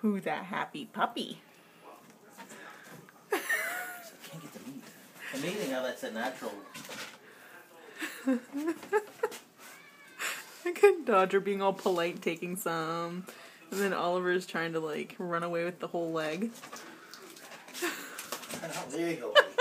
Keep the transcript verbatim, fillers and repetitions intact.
Who's that happy puppy? I can't get the meat. Amazing how that's a natural. Look at Dodger being all polite, taking some, and then Oliver's trying to like run away with the whole leg. There you go.